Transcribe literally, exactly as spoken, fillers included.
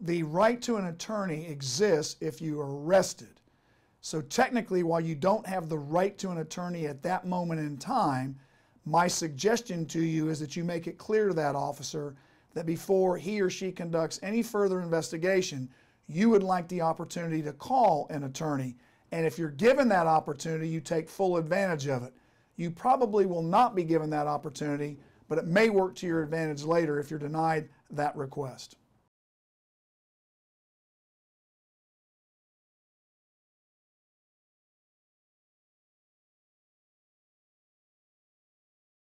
the right to an attorney exists if you are arrested. So technically, while you don't have the right to an attorney at that moment in time, my suggestion to you is that you make it clear to that officer that before he or she conducts any further investigation, you would like the opportunity to call an attorney. And if you're given that opportunity, you take full advantage of it. You probably will not be given that opportunity, but it may work to your advantage later if you're denied that request.